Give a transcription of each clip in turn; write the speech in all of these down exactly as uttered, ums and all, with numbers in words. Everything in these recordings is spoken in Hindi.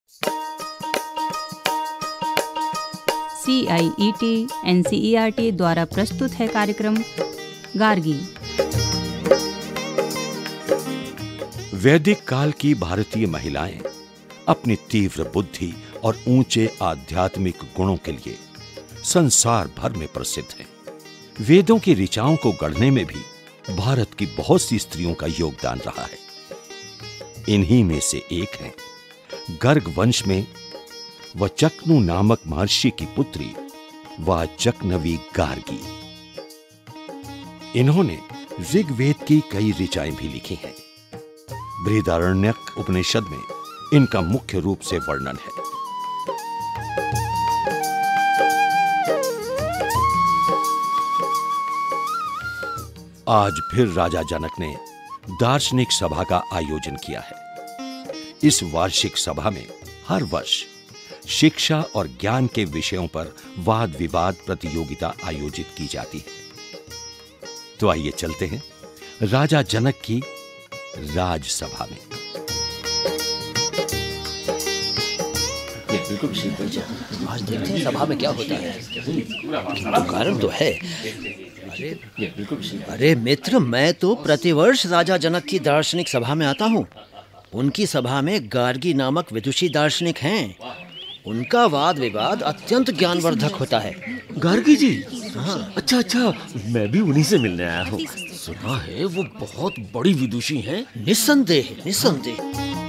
C I E T N C E R T द्वारा प्रस्तुत है कार्यक्रम गार्गी। वैदिक काल की भारतीय महिलाएं अपनी तीव्र बुद्धि और ऊंचे आध्यात्मिक गुणों के लिए संसार भर में प्रसिद्ध हैं। वेदों की ऋचाओं को गढ़ने में भी भारत की बहुत सी स्त्रियों का योगदान रहा है। इन्हीं में से एक है गर्ग वंश में वचक्नु नामक महर्षि की पुत्री वाचक्नवी गार्गी। इन्होंने ऋग्वेद की कई ऋचाएं भी लिखी हैं। बृहदारण्यक उपनिषद में इनका मुख्य रूप से वर्णन है। आज फिर राजा जनक ने दार्शनिक सभा का आयोजन किया है। इस वार्षिक सभा में हर वर्ष शिक्षा और ज्ञान के विषयों पर वाद विवाद प्रतियोगिता आयोजित की जाती है। तो आइए चलते हैं राजा जनक की राजसभा में। बिल्कुल आज देखते हैं सभा में क्या होता है। तो कारण तो है। अरे अरे मित्र, मैं तो प्रतिवर्ष राजा जनक की दार्शनिक सभा में आता हूँ। उनकी सभा में गार्गी नामक विदुषी दार्शनिक हैं। उनका वाद विवाद अत्यंत ज्ञानवर्धक होता है। गार्गी जी? हाँ। अच्छा अच्छा, मैं भी उन्हीं से मिलने आया हूँ। सुना है वो बहुत बड़ी विदुषी हैं। निस्संदेह निस्संदेह।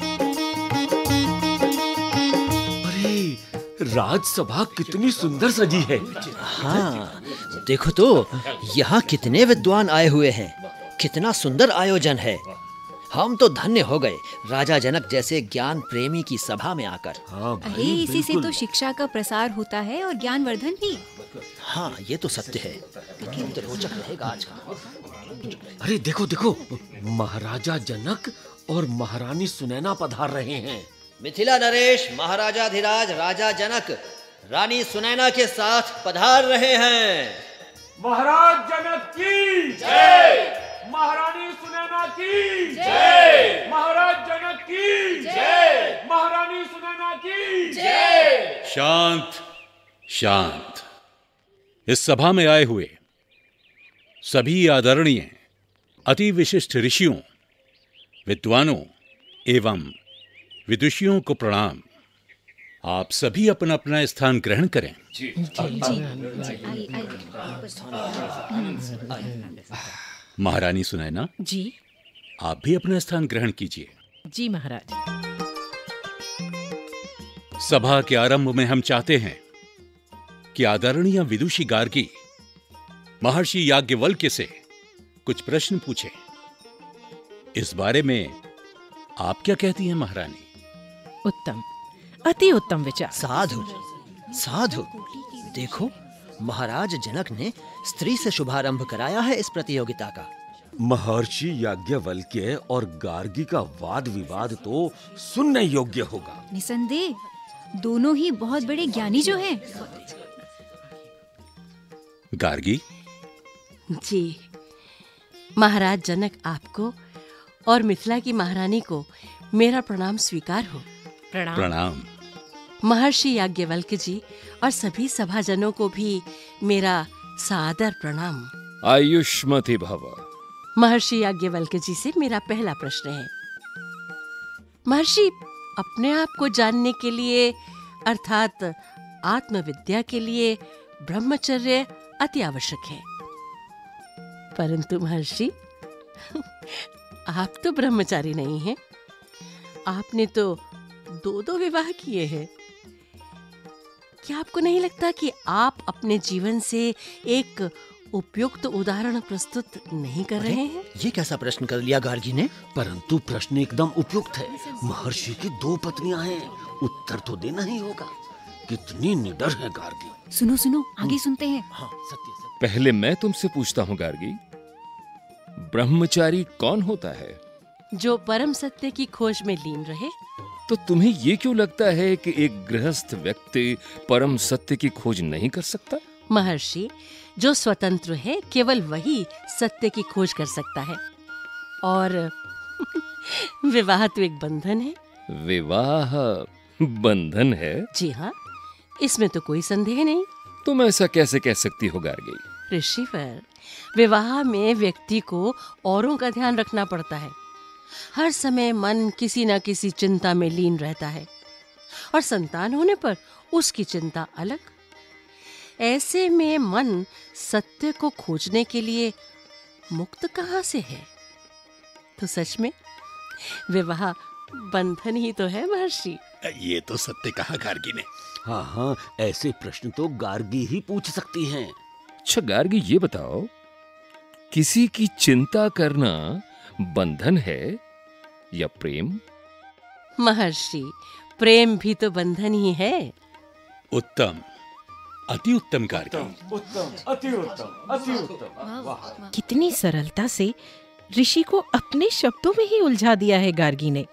अरे राजसभा कितनी सुंदर सजी है। हाँ देखो तो, यहाँ कितने विद्वान आए हुए हैं। कितना सुंदर आयोजन है। हम तो धन्य हो गए राजा जनक जैसे ज्ञान प्रेमी की सभा में आकर। हाँ भाई, अरे इसी से तो शिक्षा का प्रसार होता है और ज्ञानवर्धन भी। हाँ ये तो सत्य है। लेकिन तो रोचक रहेगा आज का। अरे देखो देखो, महाराजा जनक और महारानी सुनैना पधार रहे हैं। मिथिला नरेश महाराजाधिराज राजा जनक रानी सुनैना के साथ पधार रहे हैं। महाराज जनक की जय, महारानी सुनैना की जय, महाराज जनक की जय, महारानी सुनैना की जय। शांत शांत। इस सभा में आए हुए सभी आदरणीय अति विशिष्ट ऋषियों, विद्वानों एवं विदुषियों को प्रणाम। आप सभी अपना अपना स्थान ग्रहण करें। जी। महारानी सुनैना जी, आप भी अपना स्थान ग्रहण कीजिए। जी महाराज। सभा के आरंभ में हम चाहते हैं कि आदरणीय विदुषी गार्गी महर्षि याज्ञवल्क्य से कुछ प्रश्न पूछें। इस बारे में आप क्या कहती हैं महारानी? उत्तम, अति उत्तम विचार। साधु साधु। देखो, महाराज जनक ने स्त्री से शुभारंभ कराया है इस प्रतियोगिता का। महर्षि याज्ञवल्क्य और गार्गी का वाद विवाद तो सुनने योग्य होगा। निसंदेह दोनों ही बहुत बड़े ज्ञानी जो हैं। गार्गी जी, महाराज जनक आपको और मिथिला की महारानी को मेरा प्रणाम स्वीकार हो। प्रणाम। प्रणाम। महर्षि याज्ञवल्क्य जी और सभी सभाजनों को भी मेरा सादर प्रणाम। आयुष्मती भव। महर्षि याज्ञवल्क्य जी से मेरा पहला प्रश्न है। महर्षि, अपने आप को जानने के लिए अर्थात आत्मविद्या के लिए ब्रह्मचर्य अति आवश्यक है। परंतु महर्षि, आप तो ब्रह्मचारी नहीं हैं। आपने तो दो दो विवाह किए हैं। क्या आपको नहीं लगता कि आप अपने जीवन से एक उपयुक्त उदाहरण प्रस्तुत नहीं कर रहे हैं? ये कैसा प्रश्न कर लिया गार्गी ने? परंतु प्रश्न एकदम उपयुक्त है। महर्षि की दो पत्नियां हैं, उत्तर तो देना ही होगा। कितनी निडर है गार्गी। सुनो सुनो, आगे सुनते हैं। हाँ सत्य सत्य। पहले मैं तुमसे पूछता हूँ गार्गी, ब्रह्मचारी कौन होता है? जो परम सत्य की खोज में लीन रहे। तो तुम्हें ये क्यों लगता है कि एक गृहस्थ व्यक्ति परम सत्य की खोज नहीं कर सकता? महर्षि, जो स्वतंत्र है केवल वही सत्य की खोज कर सकता है। और विवाह तो एक बंधन है। विवाह बंधन है? जी हाँ, इसमें तो कोई संदेह नहीं। तुम ऐसा कैसे कह सकती हो गार्गी? ऋषिवर, विवाह में व्यक्ति को औरों का ध्यान रखना पड़ता है। हर समय मन किसी न किसी चिंता में लीन रहता है और संतान होने पर उसकी चिंता अलग। ऐसे में मन सत्य को खोजने के लिए मुक्त कहाँ से है? तो सच में विवाह बंधन ही तो है महर्षि। ये तो सत्य कहा गार्गी ने। हाँ हाँ, ऐसे प्रश्न तो गार्गी ही पूछ सकती हैं। अच्छा गार्गी, ये बताओ, किसी की चिंता करना बंधन है या प्रेम? महर्षि, प्रेम भी तो बंधन ही है। उत्तम, अति उत्तम गार्गी। उत्तम, अति उत्तम, अति उत्तम। कितनी सरलता से ऋषि को अपने शब्दों में ही उलझा दिया है गार्गी ने।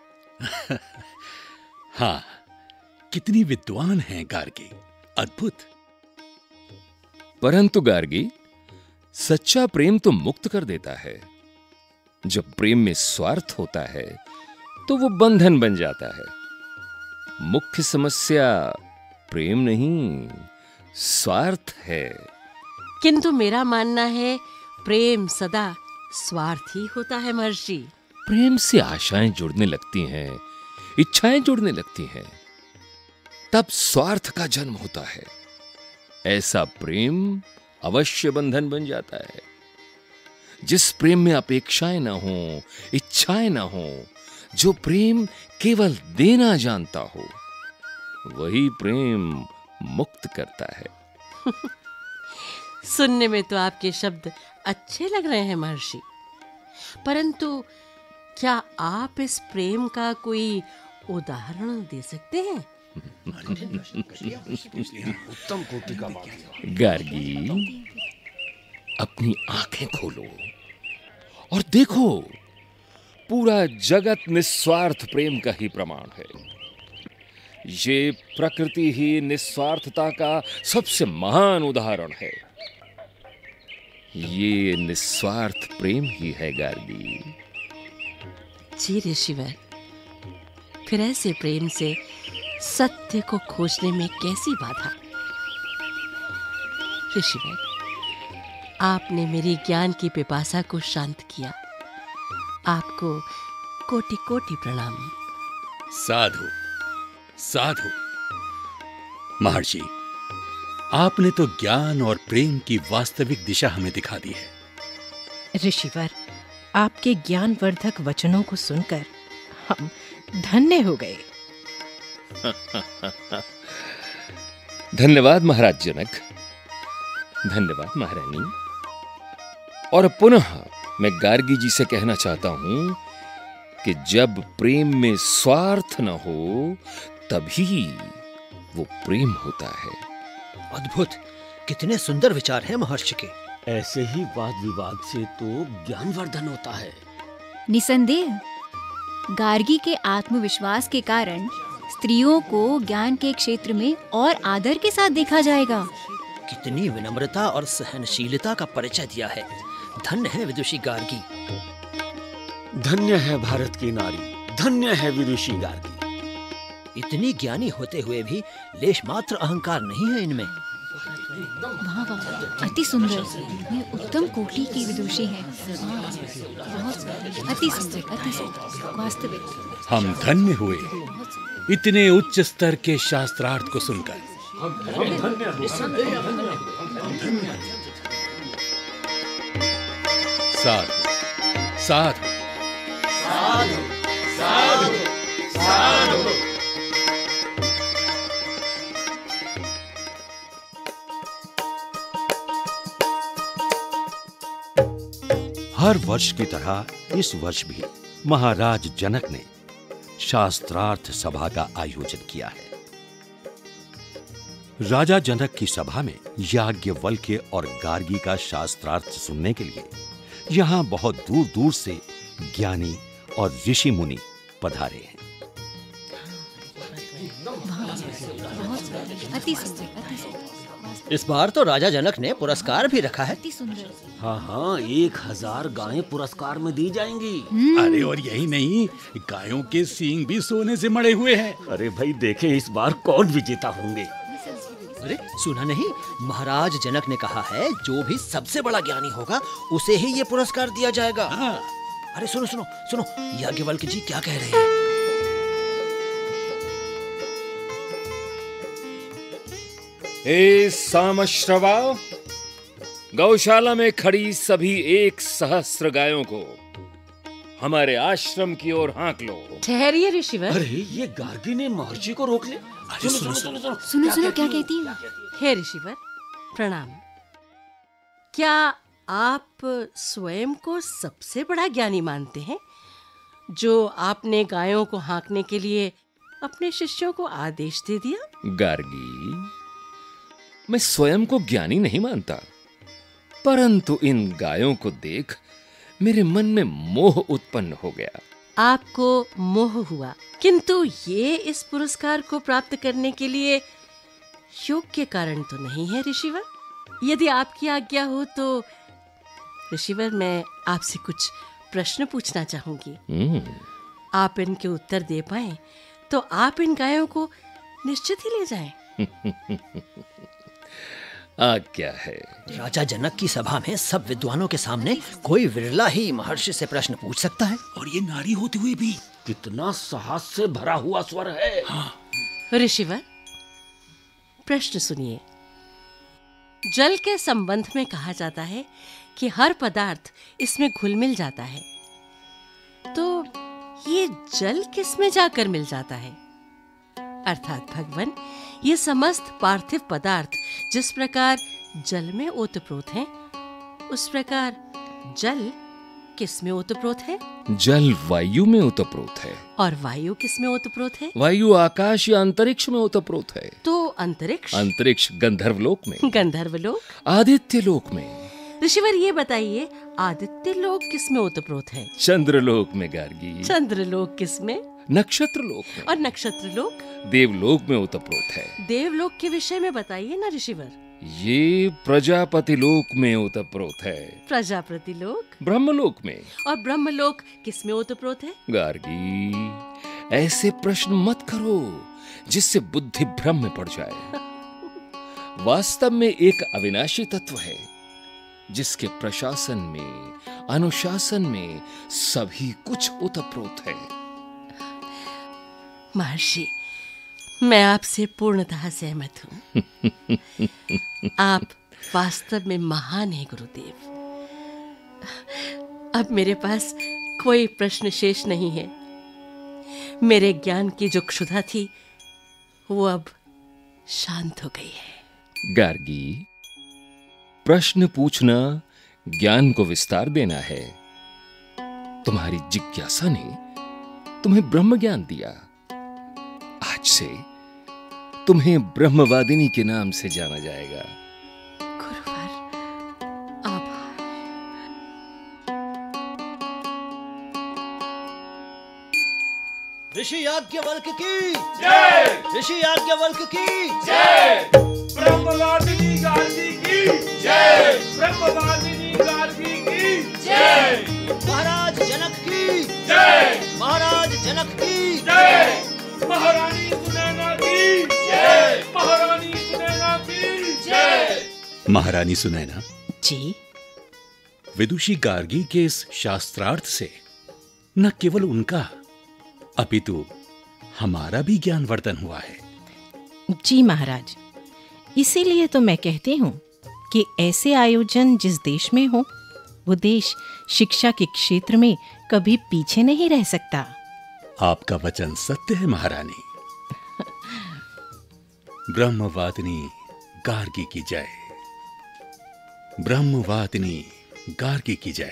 हाँ, कितनी विद्वान हैं गार्गी, अद्भुत। परंतु गार्गी, सच्चा प्रेम तो मुक्त कर देता है। जब प्रेम में स्वार्थ होता है तो वो बंधन बन जाता है। मुख्य समस्या प्रेम नहीं, स्वार्थ है। किंतु मेरा मानना है प्रेम सदा स्वार्थी होता है महर्षि। प्रेम से आशाएं जुड़ने लगती हैं, इच्छाएं जुड़ने लगती हैं, तब स्वार्थ का जन्म होता है। ऐसा प्रेम अवश्य बंधन बन जाता है। जिस प्रेम में अपेक्षाएं ना हो, इच्छाएं ना हो, जो प्रेम केवल देना जानता हो, वही प्रेम मुक्त करता है। सुनने में तो आपके शब्द अच्छे लग रहे हैं महर्षि, परंतु क्या आप इस प्रेम का कोई उदाहरण दे सकते हैं? उत्तम कोटि का बात। गार्गी, अपनी आंखें खोलो और देखो, पूरा जगत निस्वार्थ प्रेम का ही प्रमाण है। ये प्रकृति ही निस्वार्थता का सबसे महान उदाहरण है। ये निस्वार्थ प्रेम ही है गार्गी। जी ऋषिवर, फिर ऐसे प्रेम से सत्य को खोजने में कैसी बाधा? ऋषिवर, आपने मेरी ज्ञान की पिपासा को शांत किया। आपको कोटि कोटि प्रणाम। साधु साधु। महर्षि, आपने तो ज्ञान और प्रेम की वास्तविक दिशा हमें दिखा दी है। ऋषिवर, आपके ज्ञानवर्धक वचनों को सुनकर हम धन्य हो गए। धन्यवाद महाराज जनक, धन्यवाद महारानी। और पुनः मैं गार्गी जी से कहना चाहता हूं कि जब प्रेम में स्वार्थ न हो, तभी वो प्रेम होता है। अद्भुत, कितने सुंदर विचार हैं महर्षि के। ऐसे ही वाद विवाद से तो ज्ञानवर्धन होता है। निसंदेह गार्गी के आत्मविश्वास के कारण स्त्रियों को ज्ञान के क्षेत्र में और आदर के साथ देखा जाएगा। कितनी विनम्रता और सहनशीलता का परिचय दिया है। धन्य है विदुषी गार्गी। धन्य है भारत की नारी, धन्य है विदुषी गार्गी। इतनी ज्ञानी होते हुए भी लेश मात्र अहंकार नहीं है इनमें। वाह वाह, अति सुंदर, ये उत्तम कोटि की विदुषी है। बहुत अति सुंदर, अति सुंदर, वास्तविक। हम धन्य हुए इतने उच्च स्तर के शास्त्रार्थ को सुनकर। साधु साधु साधु साधु साधु। हर वर्ष की तरह इस वर्ष भी महाराज जनक ने शास्त्रार्थ सभा का आयोजन किया है। राजा जनक की सभा में याज्ञवल्क्य और गार्गी का शास्त्रार्थ सुनने के लिए यहां बहुत दूर दूर से ज्ञानी और ऋषि मुनि पधारे हैं। अति सुंदर, अति सुंदर। इस बार तो राजा जनक ने पुरस्कार भी रखा है। अति सुंदर। हाँ हाँ, एक हजार गायें पुरस्कार में दी जाएंगी। अरे और यही नहीं, गायों के सींग भी सोने से मढ़े हुए हैं। अरे भाई देखें इस बार कौन विजेता होंगे। अरे सुना नहीं, महाराज जनक ने कहा है जो भी सबसे बड़ा ज्ञानी होगा उसे ही ये पुरस्कार दिया जाएगा। हाँ। अरे सुनो सुनो सुनो, याज्ञवल्क्य जी क्या कह रहे हैं। हे सामश्रवा, गौशाला में खड़ी सभी एक सहस्त्र गायों को हमारे आश्रम की ओर हाँक लो। ठहरिए ऋषिवर। अरे ये गार्गी ने महर्षि को रोक ले। सुनो सुनो सुनो सुनो सुनो क्या कहती है। हे ऋषिवर, प्रणाम। क्या आप स्वयं को सबसे बड़ा ज्ञानी मानते हैं जो आपने गायों को हाँकने के लिए अपने शिष्यों को आदेश दे दिया? गार्गी, मैं स्वयं को ज्ञानी नहीं मानता, परंतु इन गायों को देख मेरे मन में मोह उत्पन्न हो गया। आपको मोह हुआ, किंतु ये इस पुरस्कार को प्राप्त करने के लिए योग्य कारण तो नहीं है ऋषिवर। यदि आपकी आज्ञा हो तो ऋषिवर, मैं आपसे कुछ प्रश्न पूछना चाहूंगी। आप इनके उत्तर दे पाएं तो आप इन गायों को निश्चित ही ले जाएं। आज्ञा है। राजा जनक की सभा में सब विद्वानों के सामने कोई विरला ही महर्षि से प्रश्न पूछ सकता है, और ये नारी होते हुए भी। कितना साहस से भरा हुआ स्वर है। हाँ। ऋषिवर, प्रश्न सुनिए। जल के संबंध में कहा जाता है कि हर पदार्थ इसमें घुल मिल जाता है, तो ये जल किस में जाकर मिल जाता है? अर्थात भगवान, ये समस्त पार्थिव पदार्थ जिस प्रकार जल में ओतप्रोत हैं, उस प्रकार जल किस में ओतप्रोत है? जल वायु में ओतप्रोत है। और वायु किस में ओतप्रोत है? वायु आकाश या अंतरिक्ष में ओतप्रोत है। तो अंतरिक्ष? अंतरिक्ष गंधर्वलोक में। गंधर्वलोक? आदित्य लोक में। ऋषिवर, ये बताइए, आदित्य लोक किस में ओतप्रोत है? चंद्रलोक में गार्गी। चंद्रलोक किस में? नक्षत्र लोक में। और नक्षत्र लोक? देवलोक में ओतप्रोत है। देवलोक के विषय में बताइए ना ऋषिवर। ये प्रजापति लोक में ओतप्रोत है। प्रजापति लोक? ब्रह्मलोक में। और ब्रह्मलोक किस में ओतप्रोत है? गार्गी, ऐसे प्रश्न मत करो जिससे बुद्धि भ्रम में पड़ जाए। वास्तव में एक अविनाशी तत्व है जिसके प्रशासन में, अनुशासन में सभी कुछ ओतप्रोत है। महर्षि, मैं आपसे पूर्णतः सहमत हूँ। आप वास्तव में महान हैं गुरुदेव। अब मेरे पास कोई प्रश्न शेष नहीं है। मेरे ज्ञान की जो क्षुधा थी वो अब शांत हो गई है। गार्गी, प्रश्न पूछना ज्ञान को विस्तार देना है। तुम्हारी जिज्ञासा ने तुम्हें ब्रह्म ज्ञान दिया। आज से तुम्हें ब्रह्मवादिनी के नाम से जाना जाएगा। गुरुवर, आभार। ऋषि याज्ञवल्क्य की जय। ऋषि याज्ञवल्क्य की जय। ब्रह्मवादिनी गार्गी की जय। ब्रह्मवादिनी गार्गी की जय। महाराज जनक की जय। महाराज जनक की जय। महारानी सुनैना की जय। महारानी सुनैना की जय। महारानी सुनैना जी, विदुषी गार्गी के इस शास्त्रार्थ से न केवल उनका अपितु हमारा भी ज्ञानवर्धन हुआ है। जी महाराज, इसीलिए तो मैं कहती हूँ कि ऐसे आयोजन जिस देश में हो, वो देश शिक्षा के क्षेत्र में कभी पीछे नहीं रह सकता। आपका वचन सत्य है महारानी। ब्रह्मवादिनी गार्गी की जय। ब्रह्मवादिनी गार्गी की जय।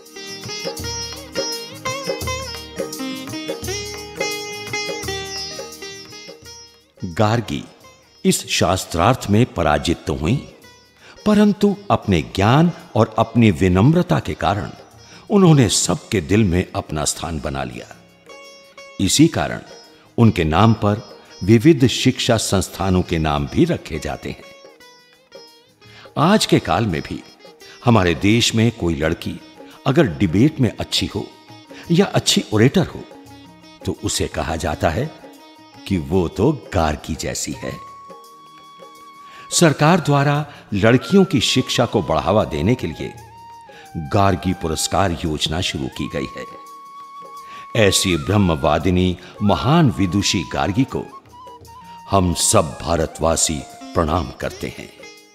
गार्गी इस शास्त्रार्थ में पराजित तो हुई, परंतु अपने ज्ञान और अपनी विनम्रता के कारण उन्होंने सबके दिल में अपना स्थान बना लिया। इसी कारण उनके नाम पर विविध शिक्षा संस्थानों के नाम भी रखे जाते हैं। आज के काल में भी हमारे देश में कोई लड़की अगर डिबेट में अच्छी हो या अच्छी ओरेटर हो तो उसे कहा जाता है कि वो तो गार्गी जैसी है। सरकार द्वारा लड़कियों की शिक्षा को बढ़ावा देने के लिए गार्गी पुरस्कार योजना शुरू की गई है। ऐसी ब्रह्मवादिनी महान विदुषी गार्गी को हम सब भारतवासी प्रणाम करते हैं।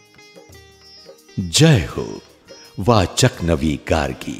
जय हो वाचक्नवी गार्गी।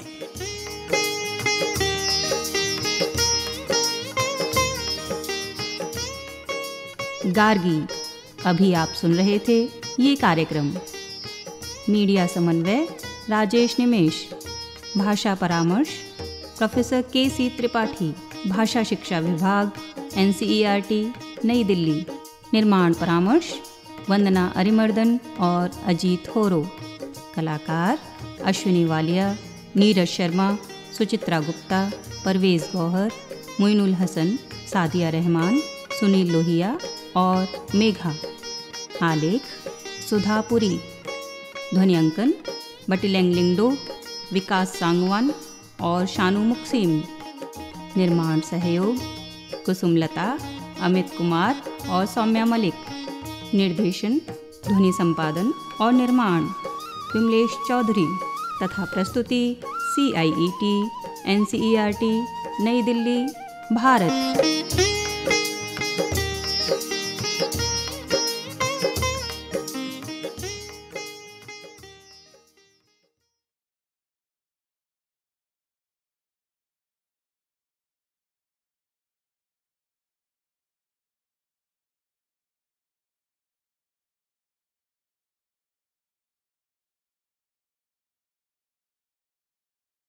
गार्गी अभी आप सुन रहे थे ये कार्यक्रम। मीडिया समन्वय राजेश निमेश, भाषा परामर्श प्रोफेसर के सी त्रिपाठी, भाषा शिक्षा विभाग N C E R T New Delhi. निर्माण परामर्श वंदना अरिमर्दन और अजीत होरो। कलाकार अश्विनी वालिया, नीरज शर्मा, सुचित्रा गुप्ता, परवेज गौहर, मोइनुल हसन, सादिया रहमान, सुनील लोहिया और मेघा। आलेख सुधापुरी। ध्वनियांकन बटिलेंग लिंगडो, विकास सांगवान और शानू मुक्सीम। निर्माण सहयोग कुसुमलता, अमित कुमार और सौम्या मलिक। निर्देशन, ध्वनि संपादन और निर्माण विमलेश चौधरी तथा प्रस्तुति C I E T N C E R T New Delhi, Bharat.